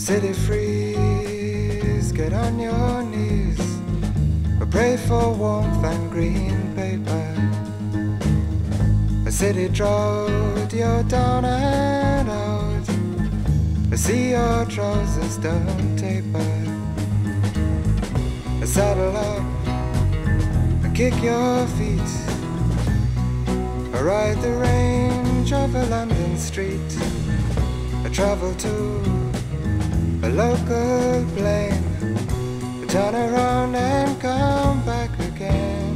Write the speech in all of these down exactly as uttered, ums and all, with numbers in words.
city freeze, get on your knees, or pray for warmth and green paper. A city drought, you're down and out. I see your trousers don't taper. I saddle up and kick your feet. I ride the range of a London street. I travel to a local plane. I turn around and come back again.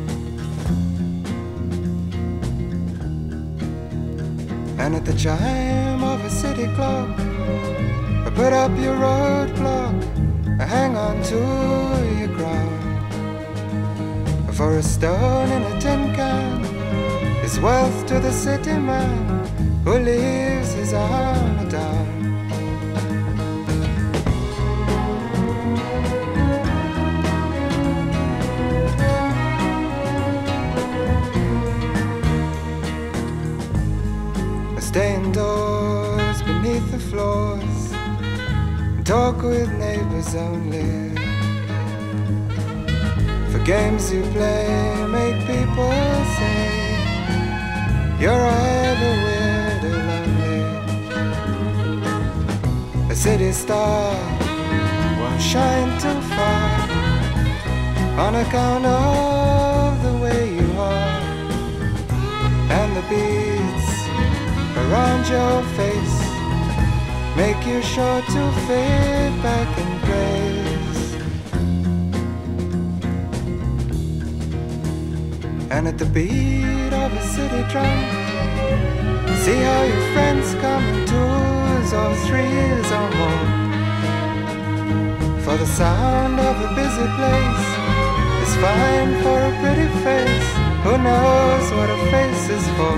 And at the chime of a city clock, I put up your roadblock, I hang on to your crown. For a stone in a tin can is wealth to the city man who leaves his armor down. I stay indoors beneath the floors, talk with neighbors only. For games you play make people say you're either weird or lonely. A city star won't shine too far on account of the way you are, and the beads around your face make you sure to fade back in place. And at the beat of a city drum, see how your friends come in twos or threes or more. For the sound of a busy place is fine for a pretty face. Who knows what a face is for?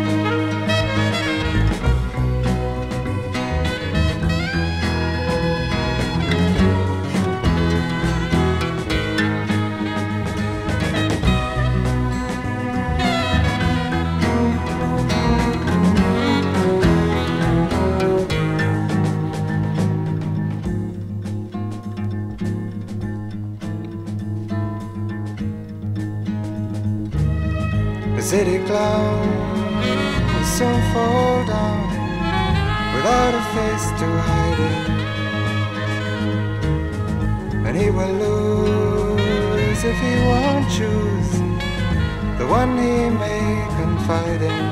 The city clown will soon fall down without a face to hide it, and he will lose if he won't choose the one he may confide in.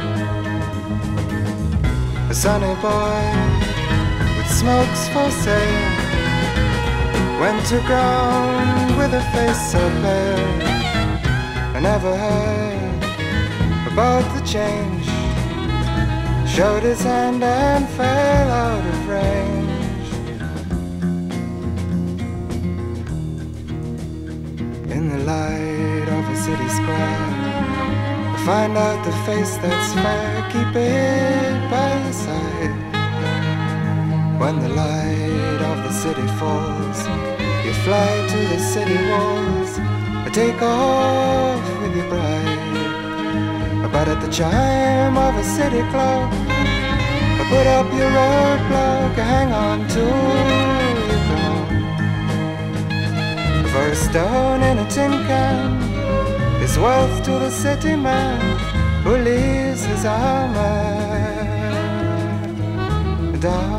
A sunny boy with smokes for sale went to ground with a face so pale. I never heard about the change, showed his hand and fell out of range. In the light of a city square, I find out the face that's fair, keep it by your side. When the light of the city falls, you fly to the city walls, or take off with your bride. But at the chime of a city clock, I put up your roadblock, I hang on to your crown. For a stone in a tin can is wealth to the city man who leaves his armor down.